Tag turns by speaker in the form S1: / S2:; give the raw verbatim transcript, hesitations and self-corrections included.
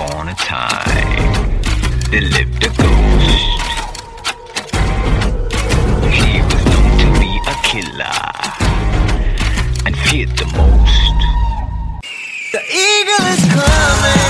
S1: upon a time, there lived a ghost. He was known to be a killer and feared the most.
S2: The eagle is coming.